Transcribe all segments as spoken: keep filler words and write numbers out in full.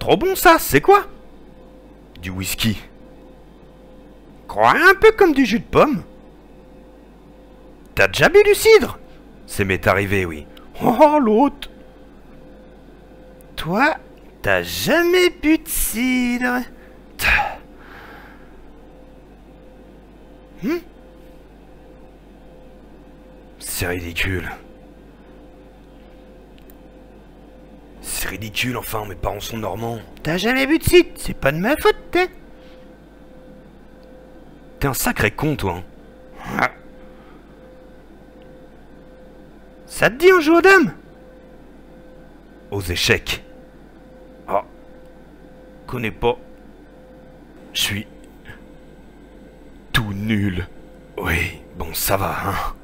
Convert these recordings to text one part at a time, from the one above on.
Trop bon ça, c'est quoi? Du whisky. Crois un peu comme du jus de pomme. T'as déjà bu du cidre? C'est m'est arrivé, oui. Oh, l'autre. Toi, t'as jamais bu de cidre. Hmm? C'est ridicule. C'est ridicule, enfin, mes parents sont normands. T'as jamais bu de cidre, c'est pas de ma faute, t'es. T'es un sacré con, toi. Hein. Ah. Ça te dit on joue aux dames? Aux échecs. Ah. Connais pas. Je suis... tout nul. Oui, bon, ça va, hein.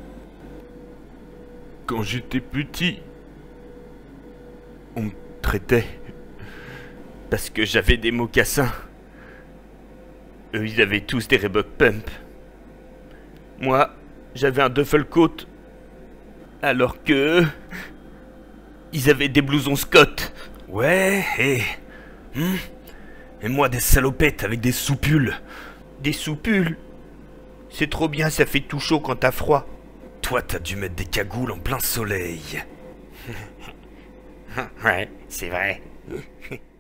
Quand j'étais petit... on me traitait... parce que j'avais des mocassins. Eux, ils avaient tous des Reebok Pump. Moi, j'avais un Duffelcoat. Alors que... ils avaient des blousons Scott. Ouais, et... Hmm, et moi, des salopettes avec des soupules. Des soupules? C'est trop bien, ça fait tout chaud quand t'as froid. Toi, t'as dû mettre des cagoules en plein soleil. Ouais, c'est vrai.